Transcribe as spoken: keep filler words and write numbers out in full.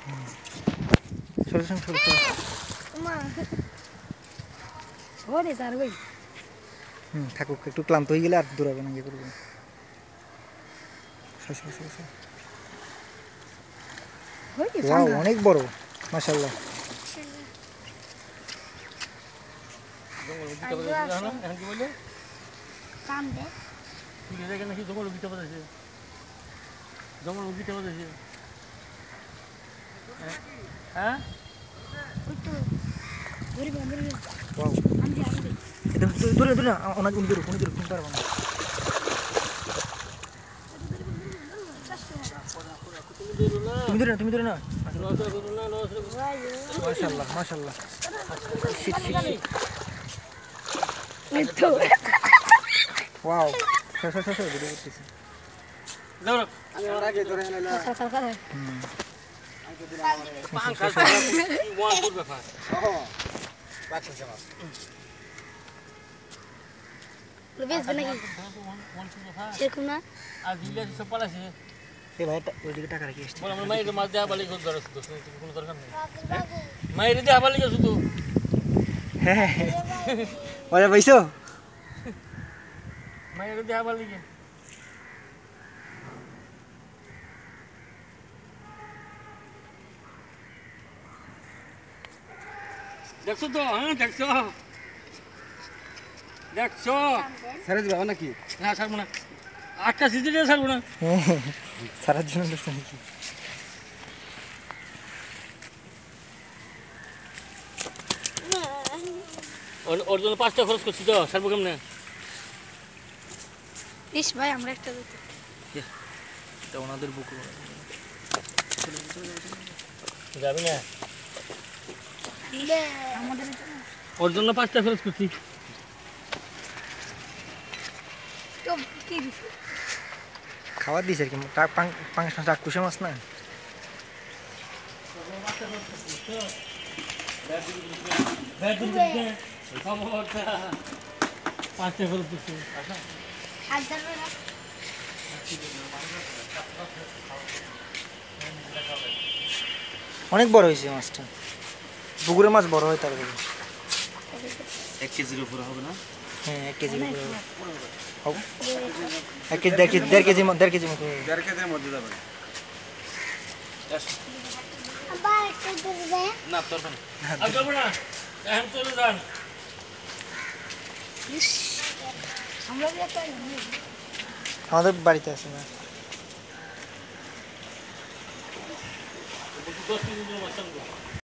সরো সরো সরো সরো। হুম থাকুক, একটু ক্লান্ত হয়ে গেলে আর দৌড়াবে না, ইয়ে করবে। সরো সরো সরো সরো। ওয়াও, অনেক বড় মাশাআল্লাহ। ওয়াও, এটা দূরে দূরে অনেক উনি দূরে, উনি দূরে তুমি পারবো না। তুমি দূরে না, তুমি দূরে না। মাশাআল্লাহ মাশাআল্লাহ। Shit shit shit. ওয়াও, সরো সরো সরো, ভিডিও করতেছি। দাও আমি ওর আগে ধরে নিলাম। হুম পাঁচ খাস ওয়ান করবে ফাস ওহ বাচ্চা যাও লবিস বানাই সেরকম না আজ ইলিয়াস সব পালাছে। এই ভাই ওইদিকে টাকা রাখি আসছে। বল আমার মাইরে মাছ দেয়া বালি কোন দরস তো কোনো দরকার নেই। মাইরে দেয়া বালি গেছ তো। হ্যাঁ ওরে ভাইসো, মাইরে দেয়া বালি গে দেখছো তো? হ্যাঁ দেখছো দেখছো ছেড়ে দিবা নাকি? না ছাড়বো না, আটটা সিজি দিয়ে ছাড়বো না। সারার জন্য দেখছে নাকি? ওর জন্য পাঁচটা খরচ করছি তো, ছাড়বো কেমনে? ইস ভাই আমরা একটা দিতে এটা ওনাদের বুক যাবি না? আমাদের ওর জন্য পাঁচটা খরচ করছি। তো কি দিছে খাবার দিয়েছে আর কি, পাঁচ মাস কুসে মাছ না। পাঁচটা খরচ করছি। অনেক বড় হয়েছে মাছটা, পুকুরের মাছ বড় হয় তার থেকে। এক কেজির উপরে হবে না? হ্যাঁ এক কেজির উপরে হবে। এক কেজি দেড় কেজি দেড় কেজি দেড় কেজি মতো হবে। দেড় কেজির মধ্যে যাবে না তোর না। আর যাবো না, এখন চলে যান। আমরা যে একটা আমাদের বাড়িতে আছে না। দশ কেজি মাছ আনবো।